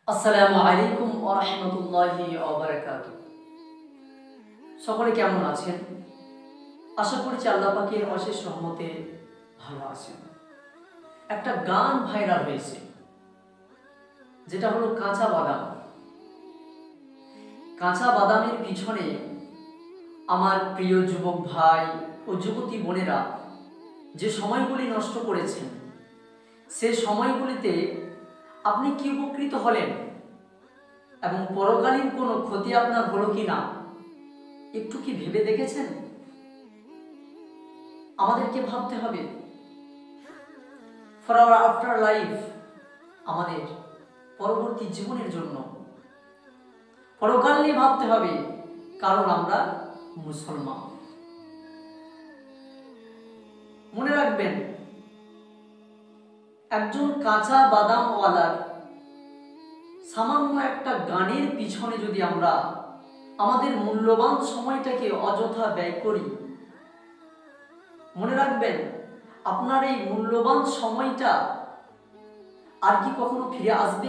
আসসালামু আলাইকুম ওয়া রাহমাতুল্লাহি ওয়া বারাকাতুহু। সকলে কেমন আছেন? আশা করছি আল্লাহ পাকের অশেষ রহমতে ভালো আছেন। একটা গান ভাইরাল হয়েছে, যেটা হলো কাঁচা বাদাম। কাঁচা বাদামের পিছনে আমার প্রিয় যুবক ভাই ও যুবতী বোনেরা যে সময়গুলি নষ্ট করেছেন, সে সময়গুলিতে আপনি কি উপকৃত হলেন এবং পরকালীন কোনো ক্ষতি আপনার হলো কি না, একটু কি ভেবে দেখেছেন? আমাদেরকে ভাবতে হবে ফর আওয়ার আফটার লাইফ, আমাদের পরবর্তী জীবনের জন্য পরকাল নিয়ে ভাবতে হবে, কারণ আমরা মুসলমান। মনে রাখবেন, একজন কাঁচা বাদামওয়ালার সামান্য একটা গানের পিছনে যদি আমরা আমাদের মূল্যবান সময়টাকে অযথা ব্যয় করি, মনে রাখবেন আপনার এই মূল্যবান সময়টা আর কি কখনো ফিরে আসবে?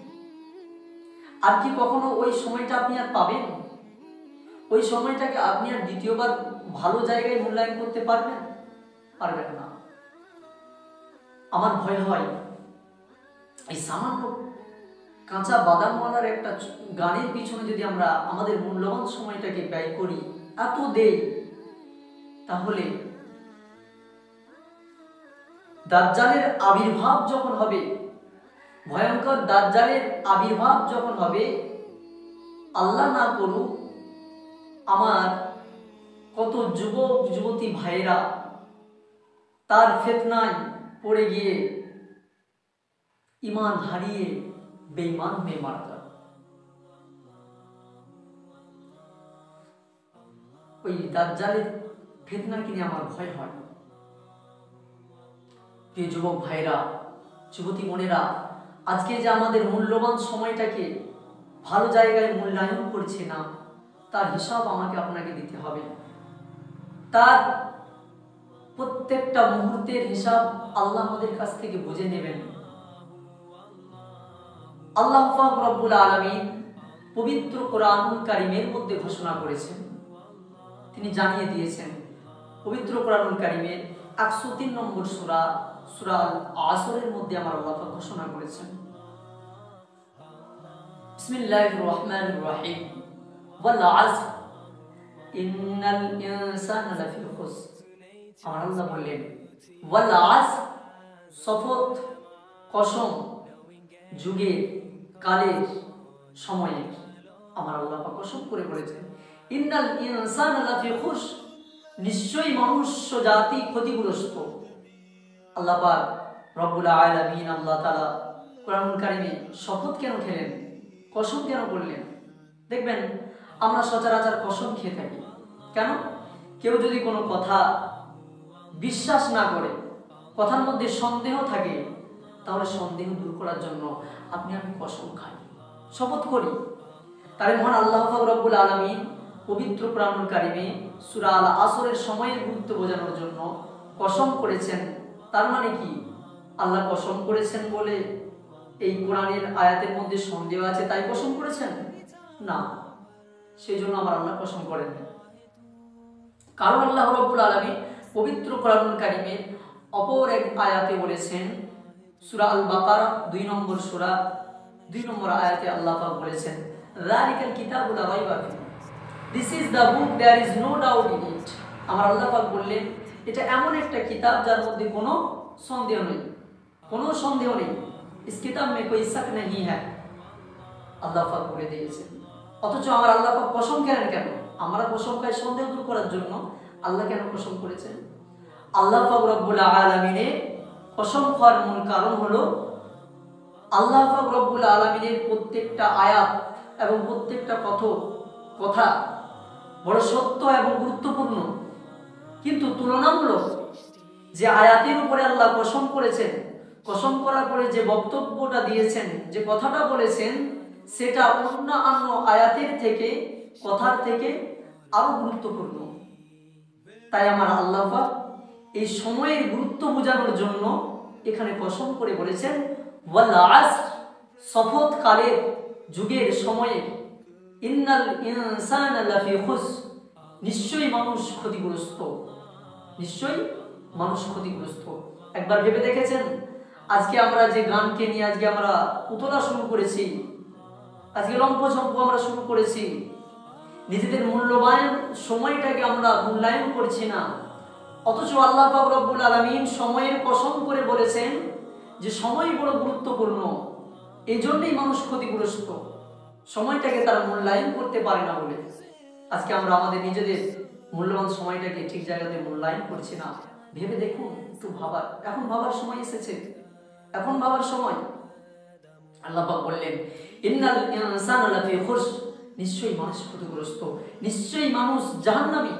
আর কি কখনো ওই সময়টা আপনি আর পাবেন? ওই সময়টাকে আপনি আর দ্বিতীয়বার ভালো জায়গায় মূল্যায়ন করতে পারবেন? পারবেন না। আমার ভয় হয় এই সামান্য কাঁচা বাদামওয়ালার একটা গানের পিছনে যদি আমরা আমাদের মূল্যবান সময়টাকে ব্যয় করি, এত দেই, তাহলে দাজ্জালের আবির্ভাব যখন হবে, ভয়ঙ্কর দাজ্জালের আবির্ভাব যখন হবে, আল্লাহ না করুক আমার কত যুবক যুবতী ভাইয়েরা তার ফিতনায় পড়ে গিয়ে ঈমান হারিয়ে বেঈমান হয়ে মারা যাবে। ওই দাজ্জালের ফিতনাকে নিয়ে আমার ভয় হয়। প্রিয় যুবক ভাইরা, যুবতী বোনেরা, আজকে যে আমাদের মূল্যবান সময়টাকে ভালো জায়গায় মূল্যায়ন করছে না, তার হিসাব আমাকে আপনাকে দিতে হবে। তার প্রত্যেকটা মুহূর্তের হিসাব আল্লাহ আমাদের কাছ থেকে বুঝে নেবেন। আল্লাহ পাক রব্বুল আলামিন পবিত্র কোরআনুল কারীমের মধ্যে ঘোষণা করেছেন, তিনি জানিয়ে দিয়েছেন। পবিত্র কোরআনুল কারীমের 103 নম্বর সূরা সূরা আল আসরের মধ্যে আমার আল্লাহ পাক ঘোষণা করেছেন, বিসমিল্লাহির রহমানির রহিম, ওয়াল আসর ইন্নাল ইনসানা লাফি খুসর। আমার আল্লাহ বললেন ওয়াল আসর, শপথ, কসম, যুগের, কালের, সময়ের। আমার আল্লাহ পাক কসম করে বলেছেন ইন্নাল ইনসানা লাফি খুসর, নিশ্চয়ই মনুষ্য জাতি ক্ষতিগ্রস্ত। আল্লাহ পাক রব্বুল আলামিন আল্লাহ তাআলা কোরআনুল কারীমে শপথ কেন খেলেন, কসম কেন করলেন? দেখবেন আমরা সচরাচর কসম খেয়ে থাকি। কেন? কেউ যদি কোনো কথা বিশ্বাস না করে, কথার মধ্যে সন্দেহ থাকে, তাহলে সন্দেহ দূর করার জন্য আপনি আমি কসম খাই, শপথ করি। তারে মহান আল্লাহ পাক রব্বুল আলামিন পবিত্র কোরআনুল কারীমে সূরা আল আসরের সময়ের গুরুত্ব বোঝানোর জন্য কসম করেছেন। তার মানে কি আল্লাহ কসম করেছেন বলে এই কোরআনের আয়াতের মধ্যে সন্দেহ আছে তাই কসম করেছেন? না, সেই জন্য আমার আল্লাহ কসম করেন না। কারণ আল্লাহ রাব্বুল আলামিন পবিত্র কোরআনুল কারীমের অপর এক আয়াতে বলেছেন, সূরা আল বাকারা 2 নম্বর সূরা 2 নম্বর আয়াতে আল্লাহ পাক বলেছেন, যালিকাল কিতাবু লা রাইবা ফিহি, this is the book there is no doubt in it. আমার আল্লাহ পাক বললেন, এটা এমন একটা কিতাব যার মধ্যে কোনো সন্দেহ নেই, কোনো সন্দেহ নেই। ইস কিতাব মে কোই শক নেই হ্যায়, আল্লাহ পাক বলে দিয়েছেন। অথচ আমার আল্লাহ পাক কসম করেন কেন? আমরা কসম খাই সন্দেহ দূর করার জন্য। আল্লাহ কেন কসম করেছেন? আল্লাহ পাক রব্বুল আলামিনের কসম খাওয়ার মূল কারণ হলো আল্লাহ পাক রব্বুল আলামিনের প্রত্যেকটা আয়াত এবং প্রত্যেকটা কথা বড় সত্য এবং গুরুত্বপূর্ণ, কিন্তু তুলনামূলক যে আয়াতের উপরে আল্লাহ কসম করেছেন, কসম করার পরে যে বক্তব্যটা দিয়েছেন, যে কথাটা বলেছেন, সেটা অন্যান্য আয়াতের থেকে, কথার থেকে আরো গুরুত্বপূর্ণ। তাই আমার আল্লাহ পাক এই সময়ের গুরুত্ব বোঝানোর জন্য এখানে কসম করে বলেছেন ওয়াল আসর, শপথ কালের যুগের সময়ে ইন্নাল ইনসানা লাফি খুস, নিশ্চয়ই মানুষ ক্ষতিগ্রস্ত, নিশ্চয়ই মানুষ ক্ষতিগ্রস্ত। একবার ভেবে দেখেছেন আজকে আমরা যে গানকে নিয়ে আজকে আমরা উতলা শুরু করেছি, আজকে লম্পঝম্প আমরা শুরু করেছি, নিজেদের মূল্যবান সময়টাকে আমরা মূল্যায়ন করছি না। অথচ আল্লাহ পাক রব্বুল আলামিন সময়ের কসম করে বলেছেন যে সময় বড় গুরুত্বপূর্ণ, এই জন্যই মানুষ ক্ষতিগ্রস্ত, সময়টাকে তারা মূল্যায়ন করতে পারে না বলে। আজকে আমরা আমাদের নিজেদের মূল্যবান সময়টাকে ঠিক জায়গাতে মূল্যায়ন করছি না। ভেবে দেখুন, একটু ভাবার, এখন ভাবার সময় এসেছে, এখন ভাবার সময়। আল্লাহ পাক বললেন ইন্নাল ইনসানা লাফি খুস, নিশ্চয়ই মানুষ ক্ষতিগ্রস্ত, নিশ্চয়ই মানুষ জাহান্নামী।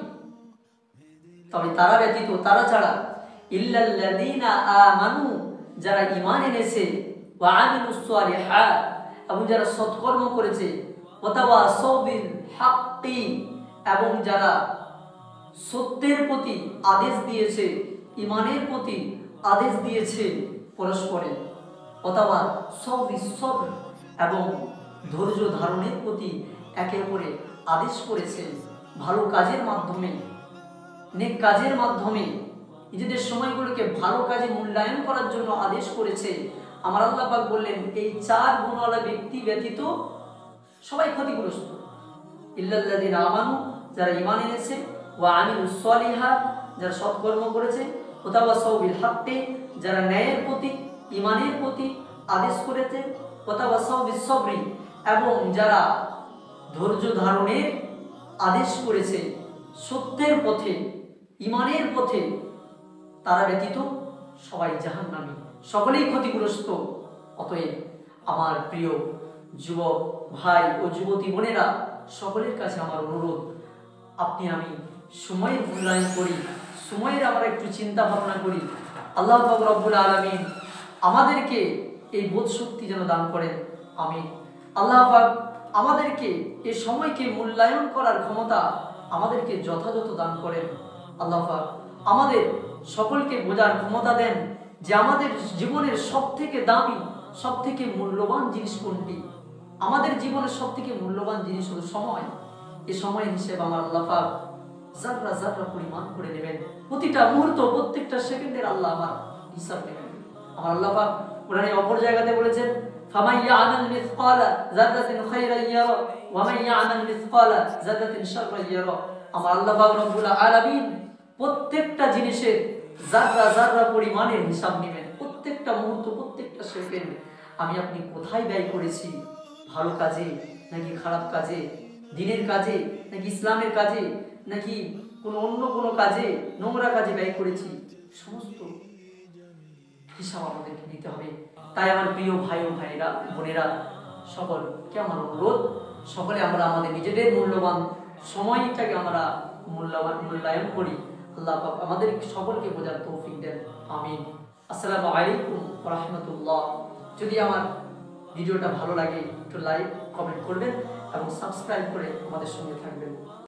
তবে তারা ব্যতীত, তারা ছাড়া, ইল্লাল্লাযীনা আমানু, যারা ঈমান এনেছে, ওয়া আমিলুস সালিহাত, এবং যারা সৎকর্ম করেছে, ওয়া তাওয়াসাউ বিল হাক্কি, এবং যারা সত্যের প্রতি আদেশ দিয়েছে, ঈমানের প্রতি আদেশ দিয়েছে পরস্পরে, ওয়া তাওয়াসাউ বিস সবর, এবং ধৈর্য ধারণের প্রতি একে অপরে আদেশ করেছে, ভালো কাজের মাধ্যমে, নেক কাজের মাধ্যমে নিজেদের সময়গুলোকে ভালো কাজে মূল্যায়ন করার জন্য আদেশ করেছে। আমার আল্লাহ পাক বললেন এই চার গুণওয়ালা ব্যক্তি ব্যতীত সবাই ক্ষতিগ্রস্ত। ইল্লাল্লাযীনা আমানু, যারা ঈমান এনেছে, ওয়া আমিলুস সালিহাত, যারা সৎকর্ম করেছে, ওয়া তাওয়াসাউ বিল হাক্কি, যারা ন্যায়ের প্রতি, ঈমানের প্রতি আদেশ করেছে, ওয়া তাওয়াসাউ বিস সবরি, এবং যারা ধৈর্য ধারণের আদেশ করেছে সত্যের পথে, ঈমানের পথে, তারা ব্যতীত সবাই জাহান্নামী, সকলেই ক্ষতিগ্রস্ত। অতএব আমার প্রিয় যুবক ভাই ও যুবতী বোনেরা, সকলের কাছে আমার অনুরোধ, আপনি আমি সময়ের মূল্যায়ন করি, সময়ের আমরা একটু চিন্তা ভাবনা করি। আল্লাহ পাক রব্বুল আলামিন আমাদেরকে এই বোধ শক্তি যেন দান করেন, আমিন। আল্লাহ পাক আমাদেরকে এই সময়কে মূল্যায়ন করার ক্ষমতা আমাদেরকে যথাযথ দান করেন। আল্লাহ পাক আমাদের সকলকে বোঝার ক্ষমতা দেন যে আমাদের জীবনের সব থেকে দামি, সব থেকে মূল্যবান জিনিস কোনটি। আমাদের জীবনের সব থেকে মূল্যবান জিনিস হলো সময়। এই সময়ের হিসেবে আমার আল্লাহ পাক জাররা জাররা পরিমাণ করে নেবেন, প্রতিটা মুহূর্ত, প্রত্যেকটা সেকেন্ডের আল্লাহ আমার হিসাব নেবেন। আমার আল্লাহ পাক কোরআনে অপর জায়গাতে বলেছেন ফামান ইয়া'মাল মিসকালা যাররাতিন খায়রান ইয়ারা ওয়া মান ইয়া'মাল মিসকালা যাররাতিন শাররান ইয়ারা। আমার আল্লাহ পাক রব্বুল আলামিন প্রত্যেকটা জিনিসের জাররা জাররা পরিমাণের হিসাব নেবেন, প্রত্যেকটা মুহূর্ত, প্রত্যেকটা সেকেন্ড আমি আপনি কোথায় ব্যয় করেছি, ভালো কাজে নাকি খারাপ কাজে, দ্বীনের কাজে নাকি ইসলামের কাজে নাকি অন্য কোনো কাজে, নোংরা কাজে ব্যয় করেছি, সমস্ত হিসাব আমাদেরকে নিতে হবে। তাই আমার প্রিয় ভাই ও ভাইরা, বোনেরা, সকলকে আমার অনুরোধ, সকলে আমরা আমাদের নিজেদের মূল্যবান সময়টাকে আমরা মূল্যায়ন করি। আল্লাহ পাক আমাদের সকলকে বোঝার তৌফিক দেন, আমিন। আসসালামু আলাইকুম ওয়া রাহমাতুল্লাহ। যদি আমার ভিডিওটা ভালো লাগে একটু লাইক, কমেন্ট করবেন এবং সাবস্ক্রাইব করে আমাদের সঙ্গে থাকবেন।